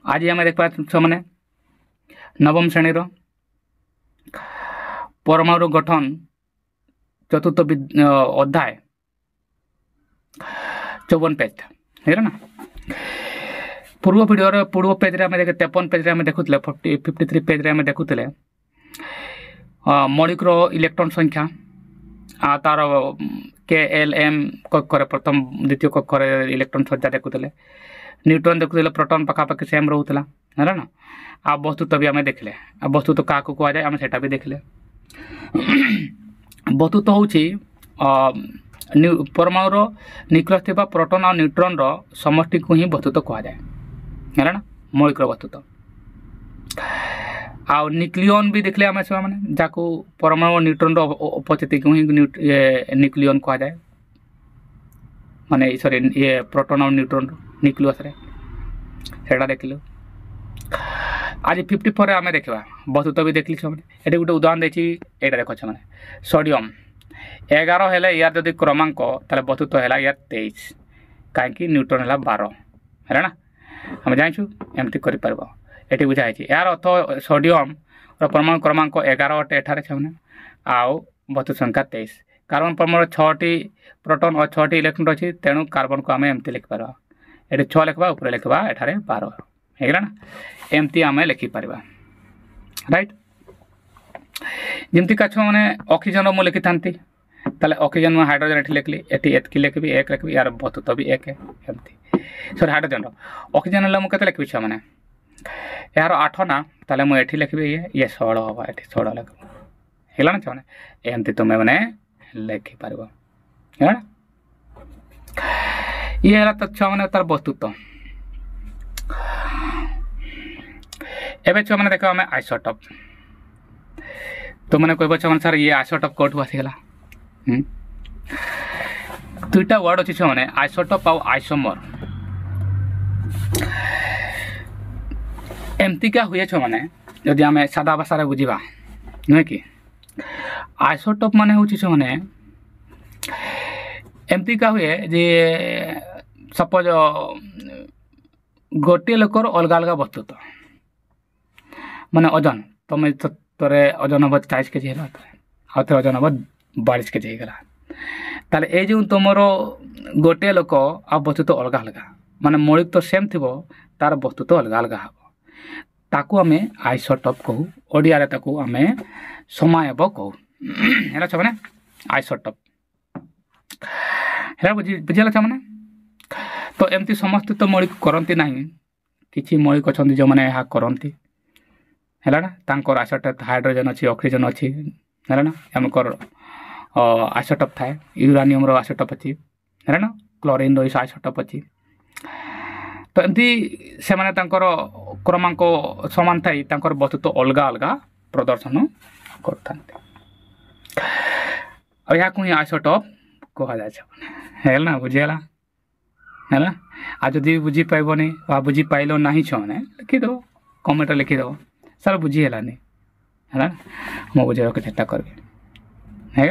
आज आम देखा छुआने नवम श्रेणी परमाणु गठन चतुर्थ अध्याय 54 पेज है ना। पूर्व वीडियो पूर्व पेज रे 53 पेज रे देखुले 53 पेज रे देखुले मौलिक इलेक्ट्रॉन संख्या तार KLM कक्षर प्रथम द्वितीय कक्षर इलेक्ट्रॉन संख्या देखुले न्यूट्रॉन देखुले प्रोटॉन पखापाखि सेम रोला है ना। आ वस्तुत्व भी आम देखले वस्तुत्व क्या कहुए आम सेटा भी देखले। वस्तुत्व हूँ परमाणु न्यूक्लियस थी प्रोटॉन और न्यूट्रॉन समष्टि को ही वस्तुत्व कहुए है ना मौलिक वस्तुत्व। आ न्यूक्लियन भी देखले आम छुआ मैंने जाको परमाणु न्यूट्रॉन उपस्थिति को ही न्यूक्लियन कहुए माने सॉरी ये प्रोटॉन और न्यूट्रॉन न्यूक्लियस रे सेटा देखलु। आज 54 आम देखा वस्तुत्व भी देखली छुआ मैंने। ये गोटे उदाहरण देखी यहाँ देख छुआ मैंने सोडियम 11 है यार जदि क्रमांक ताले वस्तुत्व है यार 23 कहीं न्यूट्रॉन है 12 है ना। आम जाचु एमती कर ये बुझाई यार अर्थ सोडियम परमाणु क्रमांक 11 अटे एठारे छुआ आउ वस्तु संख्या 23 कार्बन परमाणु 6टी प्रोटॉन और 6टी इलेक्ट्रॉन अच्छी तेणु कार्बन को आम एमती लिखिपार ये 6 लिखा ऊपर लिखा एठारे 12 है ना एमती आम लिखिपार राइट। जमती का छुआ मैंने ऑक्सीजन मुझे लिखि था ताले ऑक्सीजन में हाइड्रोजन ये लिखली ये एतकी लिखी 1 लिखी यार वस्तुत्व भी 1 है एमती सॉरी हाइड्रोजन ऑक्सीजन मुझे लिखी छुआ मैंने यार 8 ना ताले मुझे लिखी ये 16 हम ये 16 लिख है ना छुआ मैंने एमती तुम्हें मैंने लिखिपार है ना। ये है तो छुआ मैंने तार वस्तुत्व। एवं छुआ मैंने देखो आम आइसोटोप तो मैंने कह छुआ सर ये आइसोटोप कौटू आसीगला दुईटा वर्ड अच्छी छुआ मैंने आइसोटोप आउ आइसोमर एमती क्या हुए छुआ मैंने जदि आम सादा भाषा बुझा नुहे कि आइसोटोप माने हूँ छुआ मैंने एमती क्या हुए जे सपोज गोटे लोकर अलग अलग वस्तुत्व माने ओजन तुम तोरे ओजन हम 40 केजी है आउ थे ओजन हम 42 केजी होगा ताले ये जो तुम गोटे लोक आ वस्तुत्व अलग अलग माने मौलिक तो सेम थी तार वस्तुत्व अलग अलग हम ताकू आम आइसोटोप कहू ओडिया ताकू आम समायब कहू है छुआ मैंने आइसोटोप है बुझेगा छुआ मैंने। तो एमती समस्त तो मौलिक करती ना किसी मौलिक अच्छा जो मैंने यहाँ करती है ना तांकर आइसोटोप हाइड्रोजन अच्छी ऑक्सीजन अच्छी है ना आमकर आइसोटोप थाए यूरानियम आइसोटोप अच्छी है ना क्लोरीन आइसोटोप अच्छी तो एमती से माने तांकर क्रमांक समान थाई तांकर वस्तुत्व अलग अलग प्रदर्शन करते यहाँ को ही आइसोटोप कह जाए ना बुझीगला है ना। आज जदि बुझी पाइबनी बुझी पाइल ना छुआने लिखिदेव कमेंट लिखिदेव सर बुझीगलानी है ना मैं बुझे चेष्टा करी है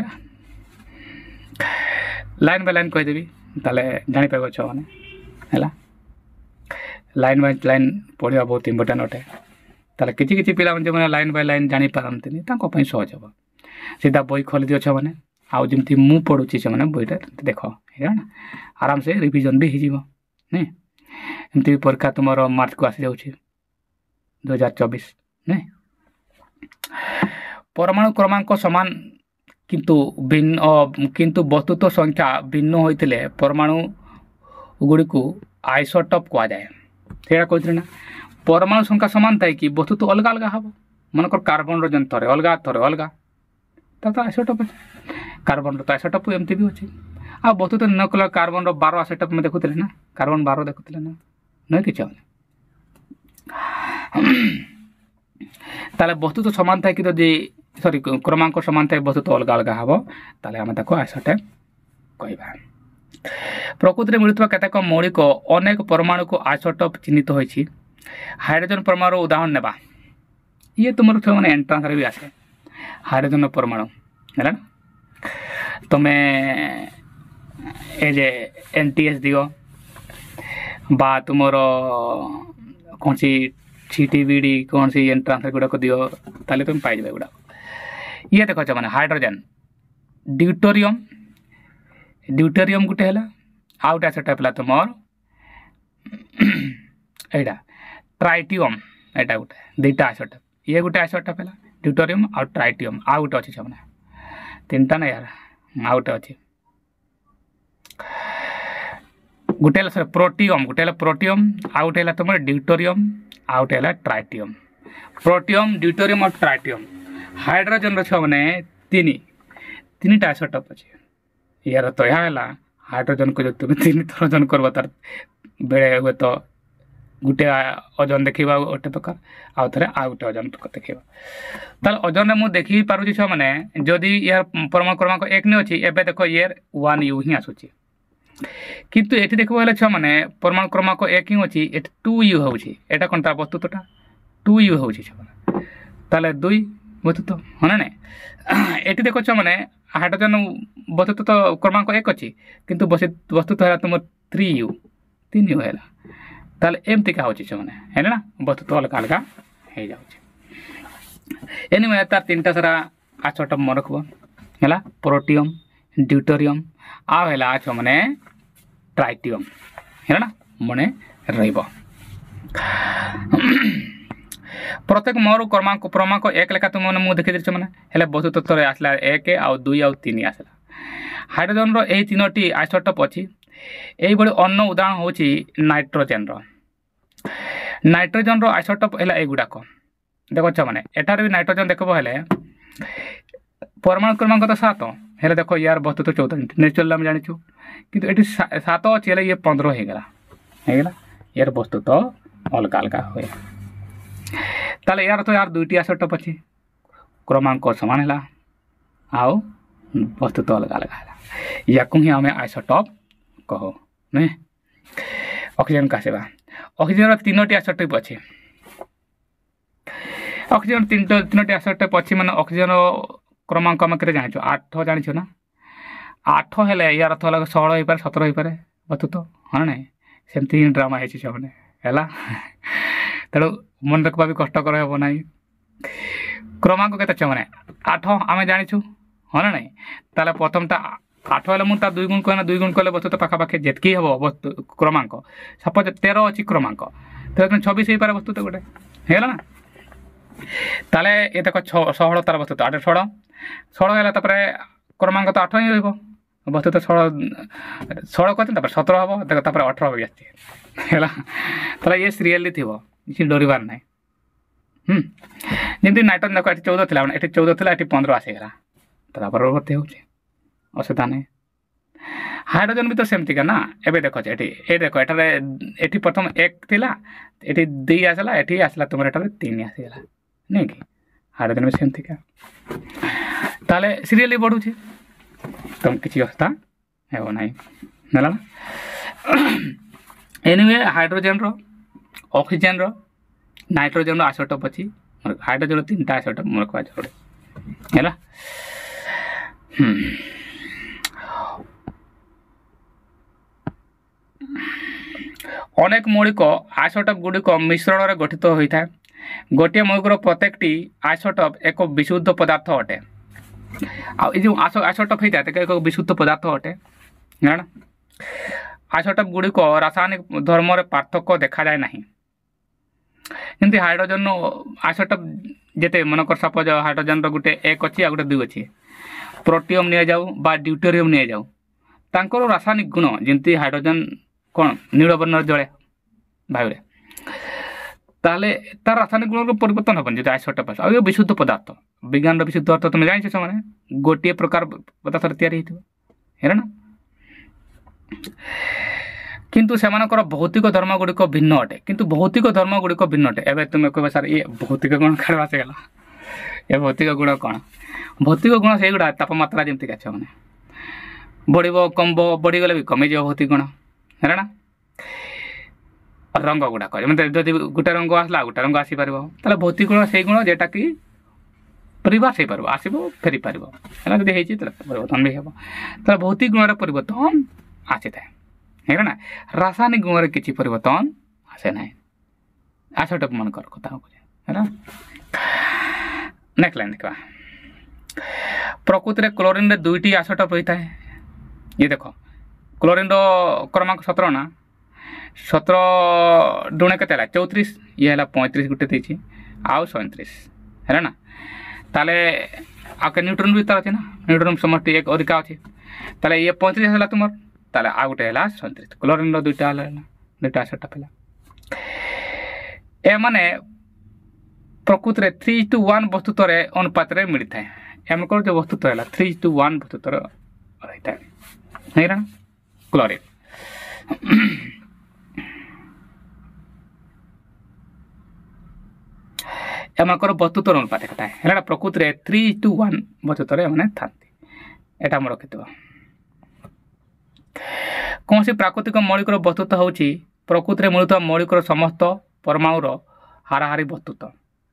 लाइन बाय लाइन कहीदेवी ताले जापर छुआ मैंने है लाइन बाय लाइन पढ़ा बहुत इम्पोर्टाट अटे ताले किसी पिला जो मैंने लाइन बाय लाइन जापारती सहज हम सीधा बही खोली दियो छुआ मैंने आउ जमी मु पढ़ुची से मैंने बहीटा देख है ना आराम से रिविजन भी हो एमती परीक्षा तुम मार्च को आसी जाऊँ 2024 नहीं परमाणु क्रमांक समान किंतु भिन्न किंतु वस्तुत्व संख्या भिन्न होते परमाणु गुड़ी को आइसोटोप कहुए से कहते ना परमाणु संख्या समान थाई कि वस्तुत्व अलग अलग हम मनकर कार्बन रन थे अलग अलग तो आइसोटोप कार्बन तो आइसोटोप एमती भी अच्छे आ वस्तुत्व न कल कार्बन 12 आइसोटोप में देखुले ना कार्बन 12 देखुले ना नहीं कि ताले वस्तुत्व समान था कि जदि सॉरी क्रमांक समान था वस्तुत्व अलग अलग हम ताले आम ताको आइसोटोप कहबा। प्रकृति में मिलुवा केतेक मौलिक अनेक परमाणु को आइसोटोप चिन्हित होइछि हाइड्रोजन परमाणु उदाहरण नेबा ये तुम छुआ मैंने एंट्रांस भी आसे हाइड्रोजन परमाणु है ना तुम्हें ए जे NTS दियो बा तुमर कौन सी CTBD कौन सी एंट्रांस गुड़ाक दियो ताले तुम पाई जाबे गुड़ाक ये देखो माने हाइड्रोजन ड्यूटेरियम ड्यूटेरियम गुटे हैला आउट आइसोटोप ला तुमर एडा ट्राइटियम एटा गुटे दुईटा आइसोटोप ये गुटे आइसोटोप हैला ड्यूटेरियम और ट्राइटियम आउ गुटे अछि माने तीनटा ना यार आउ गुटे अछि गुटे हैला प्रोटियम गुटे हैला प्रोटियम आउ गुटे हैला तुमर ड्यूटेरियम आउ गुटे हैला ट्राइटियम प्रोटियम ड्यूटेरियम और ट्राइटियम हाइड्रोजन रो माने तीन टा आइसोटोप अछि यार तो यहाँ है हाइड्रोजन को जो तुम 3 थर ओजन करब तार बेले हुए तो गोटे ओजन देखा गोटे प्रकार आउ थे आउ गोटे ओजन देखा ताल ओजन में देखी पार्टी छुआ मैंने जदि यार परमाणु क्रमांक 1 नहीं अच्छी एवं देख यार 1U ही आसूँ किंतु ये देखो छुआ मैंने परमाणु क्रमांक 1 ही अच्छी 2U होटा कौन तार वस्तुत्वटा 2U हो ताले 2 वस्तुत्व हाँ ना ये देखो छुआ मैंने हाइड्रोजन वस्तुत्व तो क्रमांक 1 अच्छी किंतु वस्तुत्व है तुम 3U 3U है ताले एमती क्या होची मैंने है ना वस्तुत्व अलग अलग हो जाऊँ एनिवे तार 3टा सारा आइसोटोप मन रखब है प्रोटियम ड्यूटेरियम आला छ मैंने ट्राइटियम है ना मन रहिबो प्रत्येक मोर क्रमांक 1 लेखा तुम मैंने मुझे देखी मैंने हेल्ले वस्तुतत्व आसला 1 आउ 2 आउ 3 आसला हाइड्रोजन रो यही 3टी आइसोटोप अच्छी यही अन्न उदाहरण होची नाइट्रोजन रो आइसोटोप है युड़ाक देख मैंने एटार भी नाइट्रोजन देखो हेले परमाणु क्रमांक तो 7 हेले देखो यार वस्तुत्व 14 नेचुरल आम जाचु कि ये 7 अच्छी ये 15 होगला यार वस्तुत्व अलग अलग हुए ताले यार तो यार 2टी आइसोटोप अच्छी क्रमांक समान है आउ वस्तुत्व अलग अलग है या ही आम आइसोटोप कहो नहीं ऑक्सीजन का सेवा ऑक्सीजन 3टी आइसोटोप अच्छी ऑक्सीजन 3टी आइसोटोप अच्छी मैंने ऑक्सीजन क्रमांक आम के जाचु 8 जाचु ना 8 हेले यार अर्थ अलग 16 हो पारे 17 हो पारे वस्तुत्व हाँ ना सेमती ही ड्रामा है मैंने तेणु मन रखा भी कष्टकर हे ना क्रमांक के मैंने 8 आम जाचु हाँ ना ताले प्रथमटा 8 हेल्ले मुझे 2 गुण कहना 2 गुण कले वस्तु तो पाखापाखि जितकी हम वस्तु क्रमांक सपोज 13 अच्छी क्रमांक 13 26 हो पारे वस्तु तो गोटे है ना ताले ये देख 16 तार वस्तु तो 8 16 है क्रमांक तो 8 ही रही वस्तु तो 16 कहते 17 हम देख 18 भी आसती ये सीरियली थी किसी डरबार ना जमी नाइट्रोजन देख ये 14 थी ये 14 थी ये 15 आसीगला परवर्ती हो असुविधा नहीं हाइड्रोजन भी तो सेमती का ना एबे देखो ये देखो ये प्रथम 1 थिला ये 2 आसला ये आसला तुम ये 3 आसीगला नहीं कि हाइड्रोजन भी सेमती का ताले सीरियली बढ़ू तुम किसी अवस्था है ना ना एनिवे हाइड्रोजन रो ऑक्सीजन रो नाइट्रोजन रो आइसोटोप अच्छी हाइड्रोजन 3टा आइसोटोप मन रखा जरूरी है अनेक मौलिक आइसोटोप गुड़िक मिश्रण में गठित होता है गोटे मौलिकर प्रत्येकटी आइसोटोप एक विशुद्ध पदार्थ अटे जो आइसोटोप होता है एक विशुद्ध पदार्थ अटे है ना आइसोटोप गुड़िक रासायनिक धर्म पार्थक्य देखा जाए ना जमी हाइड्रोजन आइसोटोप जिते मनकर सपोज हाइड्रोजन गोटे 1 अच्छी आ गोटे 2 अच्छी प्रोटियम नहीं जाऊ बा ड्यूटेरियम नहीं जाऊ तांकर रासायनिक गुण जमी हाइड्रोजन कौन नील वर्ण जले वायु ताले तार रासायनिक गुण परिवर्तन हेन जो आइसोटोप आ विशुद्ध पदार्थ विज्ञान विशुद्ध अर्थ तुम जान से गोटे प्रकार पदार्थ या ना किंतु सेमानकर भौतिक धर्म गुड़िक भिन्न अटे किंतु भौतिक धर्म गुड़िक भिन्न अटे एवं तुम्हें कह सर ये भौतिक गुण खेल आसगला ये भौतिक गुण कौन भौतिक गुण से गुड़ा तापमात्रा जमी क्या मैंने बढ़ कम बढ़ीगले भी कमी जाए भौतिक गुण है ना रंग गुड़ाक जब गोटे रंग आसला गोटे रंग आसीपर ताले भौतिक गुण से गुण जेटा कि रिवर्स हो पार आसो फेरी पार है जब परिवर्तन भी हम तो भौतिक गुण परिवर्तन आसी था है ना रासायनिक गुण किसी परिवर्तन आसे ना आइसोटोप मनकर कथा है। नेक्स्ट लाइन देखा प्रकृति में क्लोरीन रे दुईटी आइसोटोप रही है। ये देख क्लोरीन क्रमांक 17 ना 17 दुणे के 34 ये है 35 गोटे देती आउ 37 है ना। ताले आके न्यूट्रन भी तार ना न्यूट्रन समष्टि एक अधिका अच्छे ताले ये 35 है तुम ताले आ गोटे है 37 क्लोरीन दुईटा दुईटा आइसोटोप है। ए माने प्रकृति में 3:1 वस्तुत्व अनुपात मिलता है। एमकर जो वस्तुत्व है 3:1 वस्तुत्व रहता है नहीं ना क्लोरीन। एमकर वस्तुत्व अनुपात कहता है प्रकृति में 3:1 वस्तुत्व मैंने था एटा मोर रखिथ। कौन सी प्राकृतिक मौलिक वस्तुत्व हूँ प्रकृति में मिलुवा मौलिक समस्त परमाणुर हाराहारी वस्तुत्व।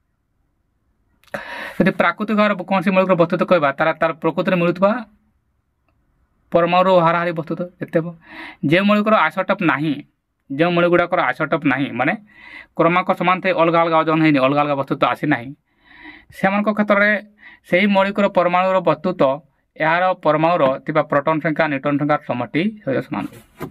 यदि प्राकृतिक कौन सी मौलिक वस्तुत्व कहवा तार प्रकृति में मिलुवा परमाणु हाराहारी वस्तुत्व देखते जो मौलिक आइसोटोप ना जो मौलिक गुड़ाक आइसोटोप ना माने क्रमांक समान थे अलग अलग ओजन है अलग अलग वस्तुत्व आसी ना से क्षेत्र में से ही मौलिक परमाणुर वस्तुत्व यार परमाणुर थिबा प्रोटॉन संख्या न्यूट्रन संख्या समष्टि समान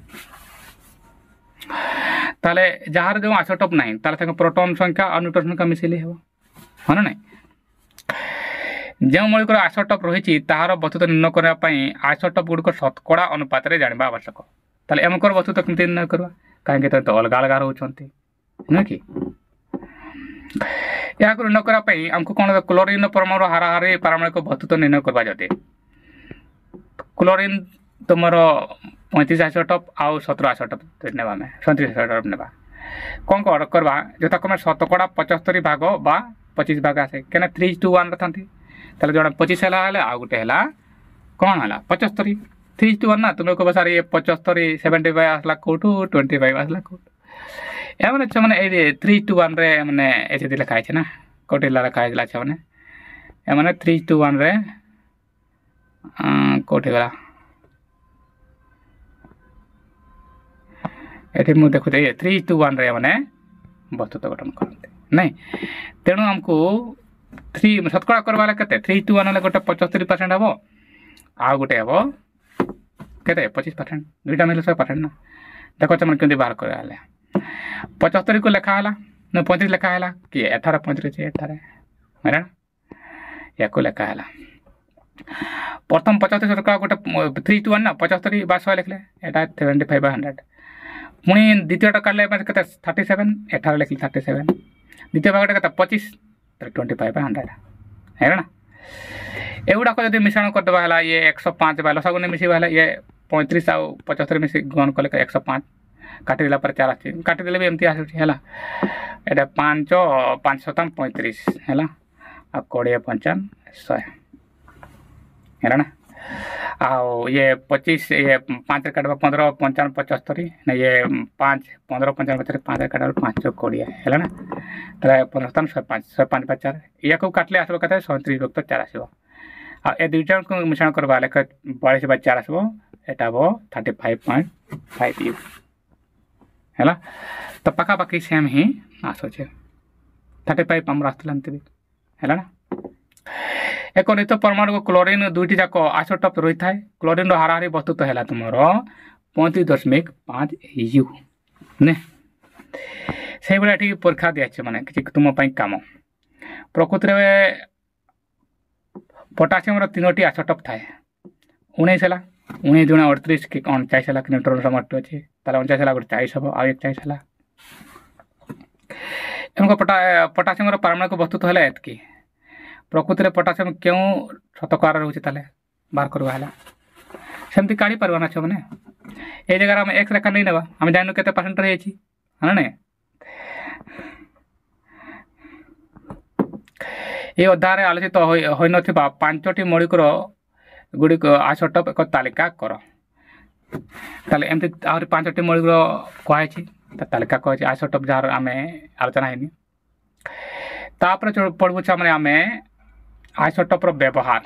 ताले जार जो आइसोटोप ना ताले प्रोटॉन संख्या और न्यूट्रन संख्या मिसेले हो है ना। जो मौलिक आइसोटोप रही तार वस्तुत्व निर्णय करने आइसोटोप गुड़िक शतकड़ा अनुपात जाना आवश्यक। ताले एमकर वस्तुत्व केमती निर्णय करवा कहीं तो अलग अलग रोचे नुह कि या निर्णय करने आमको कौन क्लोरीन परमाणु हाराहारी पारमाणिक वस्तुत्व निर्णय करवा जदि क्लोरीन तुम 35 आइसोटोप आउ 17 आइसोटोप ने 37 आइसोटोप ने कौन कौन करवा जो तक शतकड़ा 75 भाग बा 25 भाग आसे क्या 3:1 था ताले जो 25 है आ गोटे है कौन है 75 3:1 ना तुम कह सार ये 75 75 आसला कौटू 25 आसला कौटू एमने छे मैंने 3:1 रे मैंने ऐसे लिखा है ना कौटे लिखा है छे मैंने एमने 3:1 रे कौटे गला ये मुझे देखुते 3:1 रे मैंने वस्तुत्व गठन करते नहीं तेणु आमको 3 शतकड़ा करवा के 3:1 गोटे 75% हम आ गोटे हम के 25% दुईटा मिले 100% ना देखो मैंने केमती बाहर कर 75 को लिखा है 35 लिखा है कि एठार 35 एठार है या को लिखा है प्रथम 75 शतकड़ा गोटे 3:1 ना 75 बा 100 लिखले एटा 75/100 पुणी द्वितीयटा काटले 37 एठार लिखले 37 द्वितीय भागटा के 25 25/100 है ना। एगुड़ाक जब मिश्रण करदेवा है ये 105 लसागु ने मिसेबा है ये 35 आउ 75 मिसे ग्रहण कले 105 काटिदेला 4 आस काटिदेले भी एमती आसूँ है ये 5 5 7 35 है आ 20 5 100 है ना। आओ ये 25 ये 5 काटवा 15 55 75 ना ये 5 15 55 75 5 काटा 5 20 है ना। तो 15 105 105 4 या को काटले आसो कहते 37 वक्त 4 आसो आ ए दुईटा को मिश्रण करवा लेख 42/4 आसो एटा वो 35.5 यू है ना। तो पाखापाखि सेम ही आसुचे 35 आम आसती है ना। एक नित परमाणु को क्लोरीन दुईटी जाक आइसोटोप रही है क्लोरीन हाराहारी वस्तुत्व है तुम 35.5 यू ने से भाई ये परीक्षा दिखे मैंने कि तुम कम प्रकृति में पोटासियम 3टी आइसोटोप थाए 19 है 19 × 38 कि 49 है कि न्यूट्रन समष्टि अच्छे 49 है गोटे 40 हम आ 41 है एमको पोटासियम पारमाणिक वस्तुत्व है एतकी प्रकृति में पोटासियम क्यों शतकड़ा रोचे बाहर करवा सेमती काढ़ी पार ना छो मैंने ये जगह आम एक्स रेखा नहीं ना आम जानू के परसेंट रही है ना। ये अध्याय आलोचित हो न 5टी मौलिक गुड़िक आइसोटोप एक तालिका कर ताले एमती आहरी 5टी मौलिक कहुई तालिका कहुई आइसोटोप जार आम आलोचना है तापर पढ़ू मैंने आम आइसोटोप व्यवहार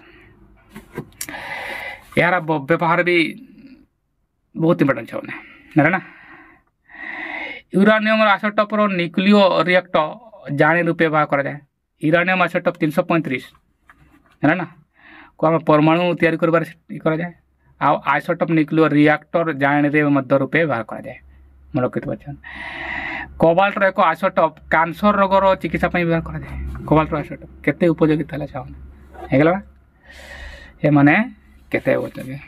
यार व्यवहार भी बहुत इंपोर्टेंट है ना। यूरानियम आइसोटोपर न्यूक्लियो रिएक्टर जाने रूपे व्यवहार करा जाए यूरानियम आइसोटोप 335 है ना को आम परमाणु तैयारी करबार करा जाए आ आइसोटोप न्यूक्लियो रिएक्टर जाने रे मध्य रूपे व्यवहार करा जाए मन रखिथि कोबाल्ट एक आइसोटोप कैंसर रोगर चिकित्सा व्यवहार करा जाए कोबाल्ट आइसोटोप केते उपयोगी ताले चाहना हेगला ये माने केते उपयोगी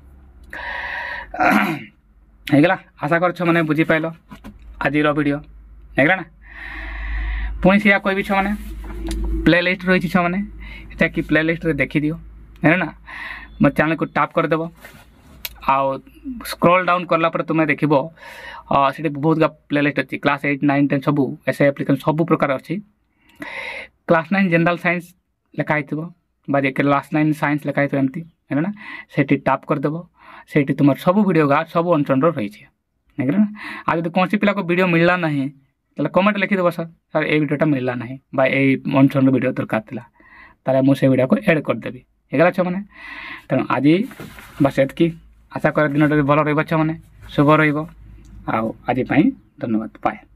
हेगला आशा करछ माने बुझी पाइलो आज वीडियो हेगला ना पुणी से कहबी छ माने प्ले लिस्ट रही छ माने एटा कि प्ले लिस्ट रे देखि दियो है ना मो चैनल को टैप कर देबो आ स्क्रॉल डाउन करला पर तुम देखिबो सेठी बहुत प्ले लिस्ट अछि क्लास 8 9 10 सब ऐसे एप्लीकेशन सब प्रकार अछि क्लास 9 जनरल साइंस लिखा हितबो बा जे क्लास 9 साइंस लिखा हितो एमती है ना सेठी टैप कर देबो सेठी तुम सब वीडियो गा सब अनचन रही छे है ना आ जदि कोन पिला को वीडियो मिलला नहीं ताले कमेंट लिखि देबो सर ए वीडियोटा मिलला नहीं बा ए अनचन वीडियो दरकार थिला ताले मु से वीडियो को ऐड कर देबी हेगला छ माने तेणु आज बस एतकी आशा कर दिन भल रही माने शुभ रही आज धन्यवाद पाए।